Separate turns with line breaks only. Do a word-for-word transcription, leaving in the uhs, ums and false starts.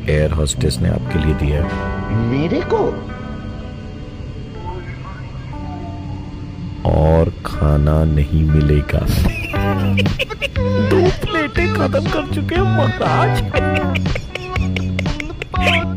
Air hostess ने आपके लिए दिया है।
मेरे को?
और खाना नहीं मिलेगा। दो प्लेटें खत्म कर चुके हैं महाराज।